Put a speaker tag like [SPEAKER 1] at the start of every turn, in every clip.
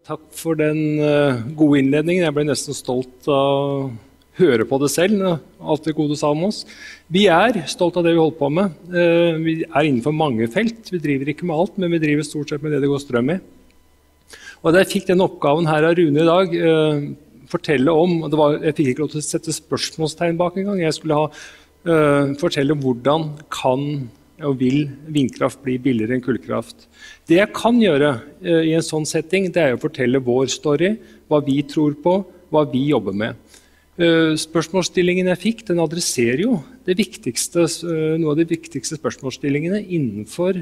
[SPEAKER 1] Takk for den gode innledningen. Jeg ble nesten stolt av å høre på det selv. Alt det gode sa om oss. Vi stolt av det vi holder på med. Vi innenfor mange felt. Vi driver ikke med alt, men vi driver stort sett med det går strøm i. Og da jeg fikk den oppgaven her av Rune i dag, fortelle om, jeg fikk ikke lov til å sette spørsmålstegn bak en gang. Jeg skulle fortelle hvordan kan og vil vindkraft bli billigere enn kullkraft. Det jeg kan gjøre i en sånn setting, det å fortelle vår story, hva vi tror på, hva vi jobber med. Spørsmålsstillingen jeg fikk, den adresserer jo noe av de viktigste spørsmålsstillingene innenfor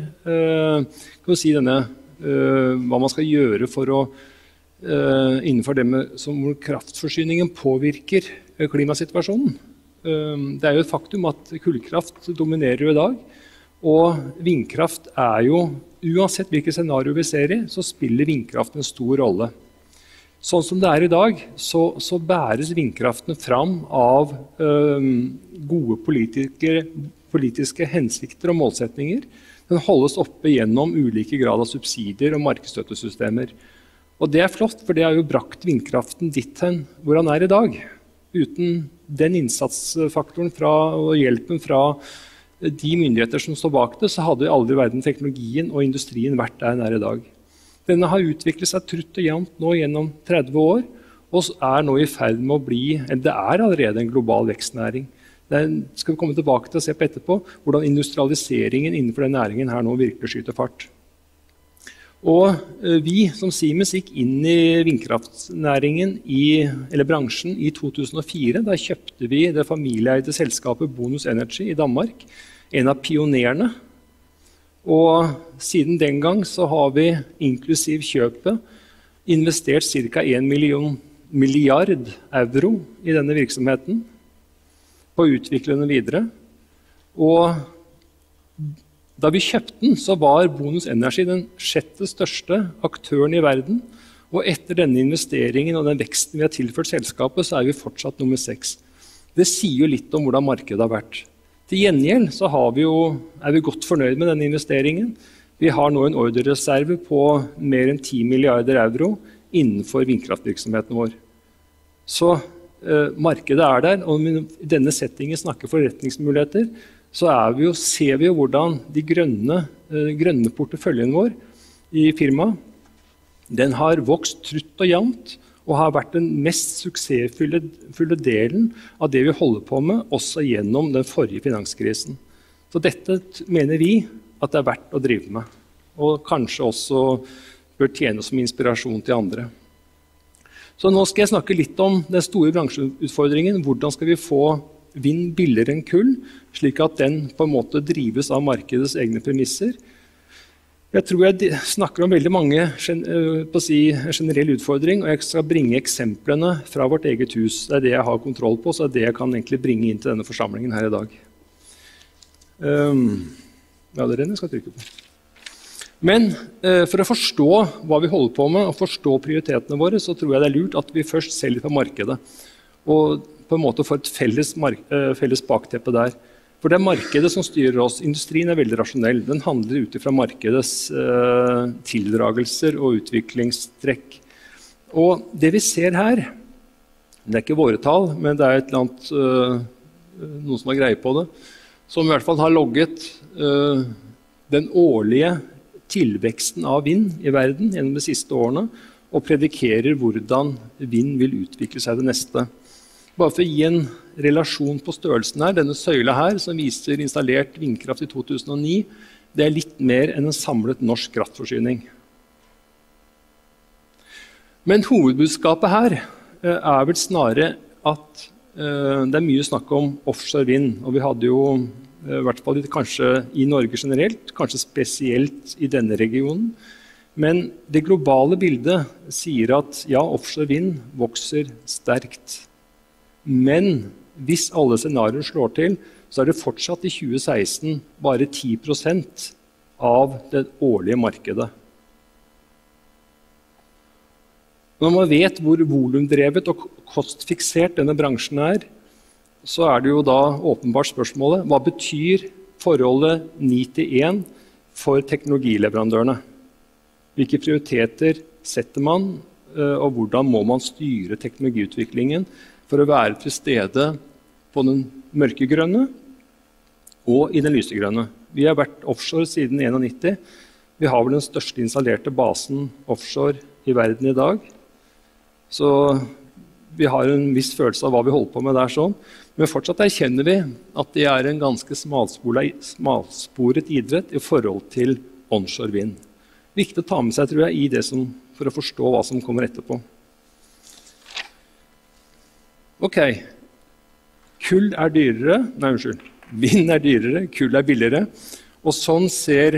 [SPEAKER 1] hva man skal gjøre for å innenfor det som kraftforsyningen påvirker klimasituasjonen. Det jo et faktum at kullkraft dominerer jo i dag, og vindkraft jo, uansett hvilket scenario vi ser i, så spiller vindkraften en stor rolle. Sånn som det i dag, så bæres vindkraften fram av gode politiske hensikter og målsetninger. Den holdes oppe gjennom ulike grad av subsidier og markedsstøttesystemer. Og det flott, for det jo brakt vindkraften dit hen hvor han i dag. Uten den innsatsfaktoren og hjelpen fra de myndigheter som står bak det, så hadde aldri verden teknologien og industrien vært der den i dag. Denne har utviklet seg trutt og jevnt nå gjennom 30 år, og nå i ferd med å bli, det allerede en global vekstnæring. Det skal vi komme tilbake til å se på etterpå, hvordan industrialiseringen innenfor den næringen her nå virkelig skyter fart. Og vi som Siemens gikk inn i vindkraftnæringen, eller bransjen, i 2004. Da kjøpte vi det familieeide selskapet Bonus Energy i Danmark, en av pionerene. Og siden den gang så har vi, inklusiv kjøpet, investert ca. 1 milliard euro i denne virksomheten på å utvikle den videre. Og da vi kjøpte den, så var Bonus Energy den 6. største aktøren i verden. Og etter denne investeringen og den veksten vi har tilført selskapet, så vi fortsatt nummer 6. Det sier jo litt om hvordan markedet har vært. Til gjengjeld så vi godt fornøyd med denne investeringen. Vi har nå en ordrereserve på mer enn 10 milliarder euro innenfor vindkraftvirksomheten vår. Så markedet der, og i denne settingen snakker forretningsmuligheter, så ser vi jo hvordan de grønne porteføljen vår i firmaet, den har vokst trutt og jevnt, og har vært den mest suksessfulle delen av det vi holder på med, også gjennom den forrige finanskrisen. Så dette mener vi at det verdt å drive med, og kanskje også bør tjene som inspirasjon til andre. Så nå skal jeg snakke litt om den store bransjeutfordringen. Hvordan skal vi få vind billigere enn kull, slik at den på en måte drives av markedets egne premisser? Jeg tror jeg snakker om veldig mange generell utfordring, og jeg skal bringe eksemplene fra vårt eget hus. Det det jeg har kontroll på, så det jeg kan egentlig bringe inn til denne forsamlingen her i dag. Ja, det den jeg skal trykke på. Men for å forstå hva vi holder på med, og forstå prioritetene våre, så tror jeg det lurt at vi først ser litt på markedet. Og på en måte få et felles bakteppe der. For det markedet som styrer oss. Industrien veldig rasjonell. Den handler ut fra markedets tildragelser og utviklingstrekk. Og det vi ser her, det ikke våre tall, men det et eller annet, noen som har greie på det, som i hvert fall har logget den årlige tilveksten av vind i verden gjennom de siste årene, og predikerer hvordan vind vil utvikle seg det neste. Bare for å gi en relasjon på størrelsen her, denne søyla her, som viser installert vindkraft i 2009, det litt mer enn en samlet norsk kraftforsyning. Men hovedbudskapet her vel snarere at det mye snakk om offshore vind, og vi hadde jo i hvert fall kanskje i Norge generelt, kanskje spesielt i denne regionen, men det globale bildet sier at ja, offshore vind vokser sterkt. Men hvis alle scenarioer slår til, så det fortsatt i 2016 bare 10% av det årlige markedet. Når man vet hvor volumdrevet og kostfiksert denne bransjen så det jo da åpenbart spørsmålet, hva betyr forholdet 9 til 1 for teknologileverandørene? Hvilke prioriteter setter man, og hvordan må man styre teknologiutviklingen for å være til stede på den mørkegrønne og i den lysegrønne. Vi har vært offshore siden 1991. Vi har vel den største installerte basen offshore i verden i dag. Så vi har en viss følelse av hva vi holder på med der sånn. Men fortsatt erkjenner vi at det er en ganske smalsporet idrett i forhold til onshore vind. Viktig å ta med seg, tror jeg, i det for å forstå hva som kommer etterpå. Ok. Kull er dyrere. Nei, unnskyld. Vind er dyrere, kull er billigere. Og sånn ser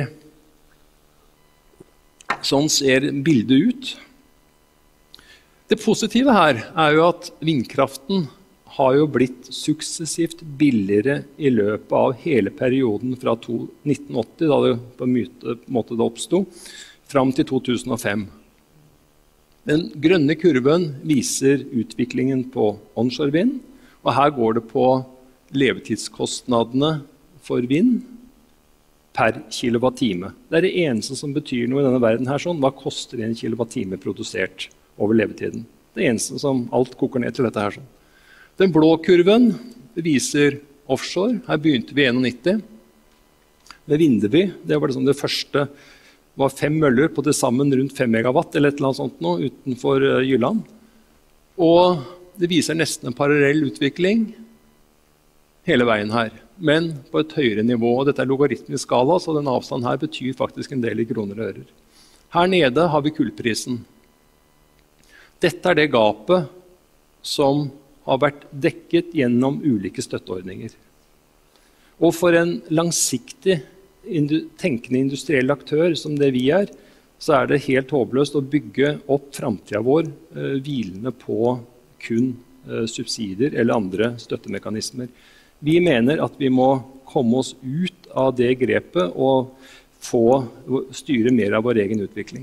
[SPEAKER 1] bildet ut. Det positive her er jo at vindkraften har jo blitt suksessivt billigere i løpet av hele perioden fra 1980, da det på en måte det oppstod, fram til 2005. Den grønne kurven viser utviklingen på onshore vind, og her går det på levetidskostnadene for vind per kilowattime. Det er det eneste som betyr noe i denne verden her. Hva koster en kilowattime produsert over levetiden? Det eneste som alt koker ned til dette her. Den blå kurven viser offshore. Her begynte vi i 1991 med Vindeby. Det var det første. Det var 5 møller på til sammen rundt 5 megawatt eller et eller annet sånt nå, utenfor Jylland. Og det viser nesten en parallell utvikling hele veien her, men på et høyere nivå. Dette er logaritmisk skala, så denne avstanden her betyr faktisk en del i kroner og ører. Her nede har vi kullprisen. Dette er det gapet som har vært dekket gjennom ulike støtteordninger. Og for en langsiktig tenkende industriell aktør som det vi er, så er det helt håpløst å bygge opp fremtiden vår hvilende på kun subsidier eller andre støttemekanismer. Vi mener at vi må komme oss ut av det grepet og styre mer av vår egen utvikling.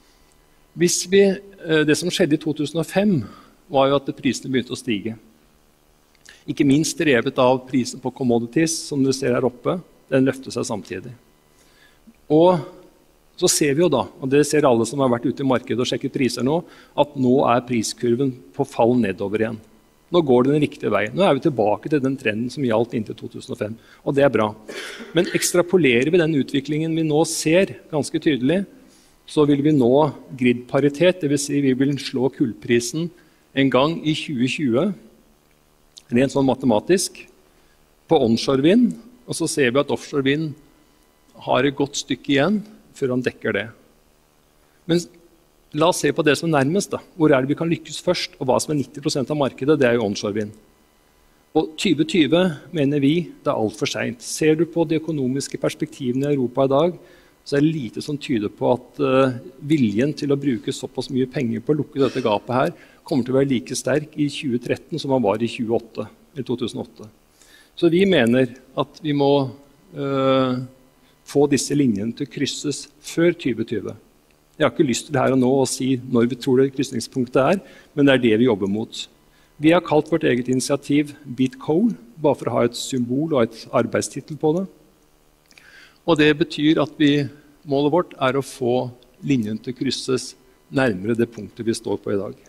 [SPEAKER 1] Det som skjedde i 2005 var jo at prisene begynte å stige. Ikke minst drevet av prisen på commodities, som du ser her oppe. Den løfter seg samtidig. Og så ser vi jo da, og det ser alle som har vært ute i markedet og sjekket priser nå, at nå er priskurven på fall nedover igjen. Nå går det den riktige veien. Nå er vi tilbake til den trenden som gjaldt inntil 2005, og det er bra. Men ekstrapolerer vi den utviklingen vi nå ser ganske tydelig, så vil vi nå gridparitet, det vil si vi vil slå kullprisen en gang i 2020, rent sånn matematisk, på onshore vind, og så ser vi at offshore vind har et godt stykke igjen før han dekker det. Men la oss se på det som er nærmest. Da. Hvor er det vi kan lykkes først, og hva som er 90% av markedet, det er jo onshore vind. Og 2020 mener vi det er alt for sent. Ser du på de økonomiske perspektivene i Europa i dag, så er det lite som tyder på at viljen til å bruke såpass mye penger på å lukke dette gapet her kommer til å være like sterk i 2013 som han var i 2008. Så vi mener at vi må få disse linjene til å krysses før 2020. Jeg har ikke lyst til her og nå å si når vi tror det krysningspunktet er, men det er det vi jobber mot. Vi har kalt vårt eget initiativ Beat Coal, bare for å ha et symbol og et arbeidstittel på det. Og det betyr at målet vårt er å få linjen til å krysses nærmere det punktet vi står på i dag.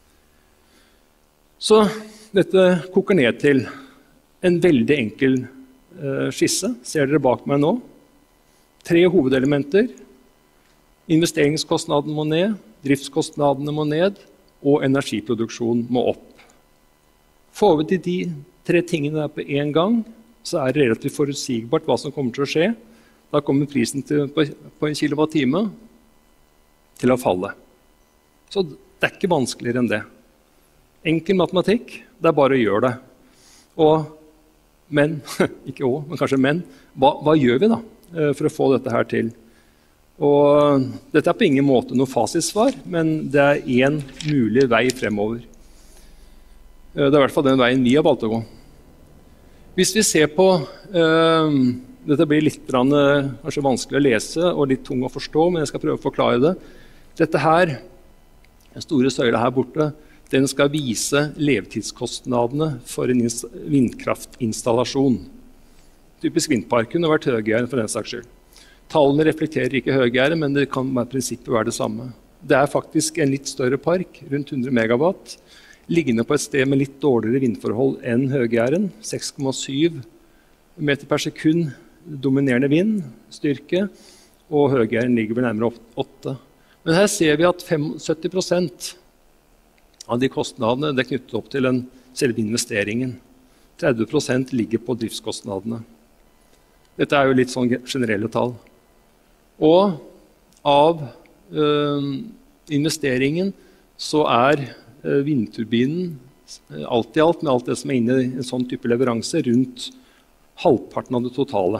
[SPEAKER 1] Så dette koker ned til en veldig enkel skisse. Ser dere bak meg nå? 3 hovedelementer. Investeringskostnaden må ned, driftskostnadene må ned, og energiproduksjon må opp. Får vi til de 3 tingene der på en gang, så er det relativt forutsigbart hva som kommer til å skje. Da kommer prisen på en kilowattime til å falle. Så det er ikke vanskeligere enn det. Enkel matematikk, det er bare å gjøre det. Men, ikke også, men kanskje men, hva gjør vi da for å få dette her til? Og dette er på ingen måte noe fasitsvar, men det er en mulig vei fremover. Det er i hvert fall den veien vi har valgt å gå. Hvis vi ser på, dette blir litt kanskje vanskelig å lese og litt tung å forstå, men jeg skal prøve å forklare det. Dette her, den store søyla her borte, den skal vise levetidskostnadene for en vindkraftinstallasjon. Typisk vindparken har vært høygjerde for den saks skyld. Tallene reflekterer ikke høygjerde, men det kan i prinsippet være det samme. Det faktisk en litt større park, rundt 100 megawatt, liggende på et sted med litt dårligere vindforhold enn Høg-Jæren. 6,7 meter per sekund dominerende vindstyrke, og Høg-Jæren ligger vel nærmere 8. Men her ser vi at 75% av de kostnadene er knyttet opp til selve investeringen. 30% ligger på driftskostnadene. Dette jo litt sånn generelle tall. Og av investeringen så vindturbinen alt i alt, med alt det som inne i en sånn type leveranse, rundt halvparten av det totale.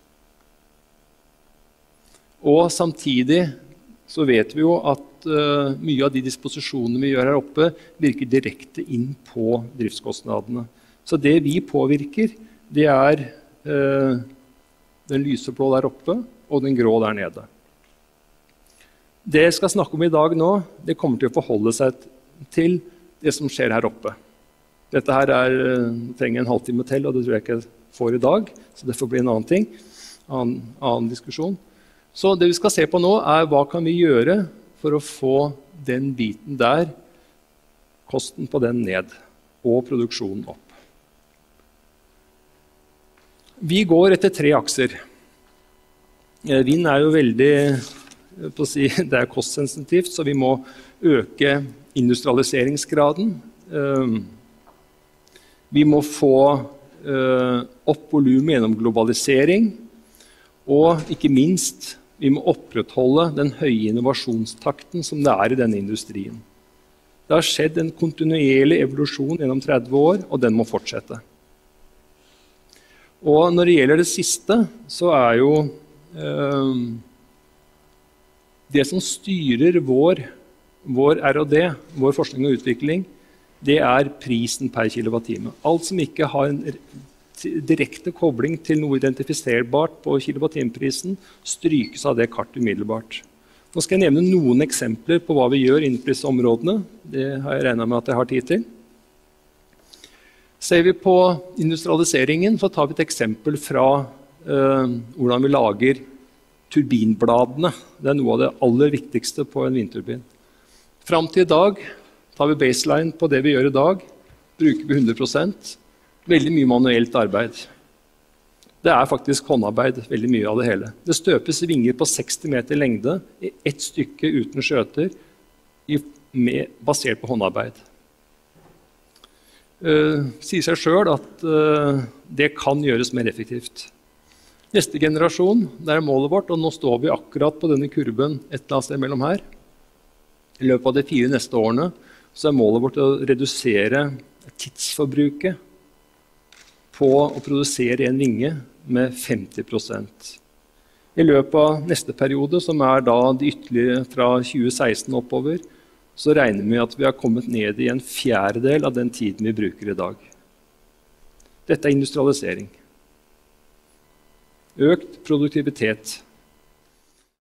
[SPEAKER 1] Og samtidig så vet vi jo at mye av de disposisjonene vi gjør her oppe, virker direkte inn på driftskostnadene. Så det vi påvirker, det den lyseblå der oppe og den grå der nede. Det jeg skal snakke om i dag nå, det kommer til å forholde seg til det som skjer her oppe. Dette her trenger en halvtime til, og det tror jeg ikke jeg får i dag, så det får bli en annen ting, annen diskusjon. Så det vi skal se på nå hva kan vi gjøre for å få den biten der, kosten på den ned, og produksjonen opp. Vi går etter 3 akser. Vind jo veldig, det kostsensitivt, så vi må øke industrialiseringsgraden. Vi må få opp volumet gjennom globalisering, og ikke minst, vi må opprettholde den høye innovasjonstakten som det i denne industrien. Det har skjedd en kontinuerlig evolusjon gjennom 30 år, og den må fortsette. Og når det gjelder det siste, så jo det som styrer vår R&D, vår forskning og utvikling, det prisen per kilowattime. Alt som ikke har en direkte kobling til noe identifiserbart på kilowattimeprisen, strykes av det kartet umiddelbart. Nå skal jeg nevne noen eksempler på hva vi gjør innenfor disse områdene. Det har jeg regnet med at jeg har tid til. Ser vi på industrialiseringen, så tar vi et eksempel fra hvordan vi lager turbinbladene. Det noe av det aller viktigste på en vindturbin. Fram til i dag tar vi baseline på det vi gjør i dag, bruker vi 100%. Veldig mye manuelt arbeid. Det faktisk håndarbeid, veldig mye av det hele. Det støpes vinger på 60 meter lengde i ett stykke uten skjøter, basert på håndarbeid. Sier seg selv at det kan gjøres mer effektivt. Neste generasjon, det målet vårt, og nå står vi akkurat på denne kurven et eller annet sted mellom her. I løpet av de 4 neste årene så målet vårt å redusere tidsforbruket på å produsere en vinge med 50%. I løpet av neste periode, som da de ytterligere fra 2016 oppover, så regner vi at vi har kommet ned i en 1/4 av den tiden vi bruker i dag. Dette industrialisering. Økt produktivitet.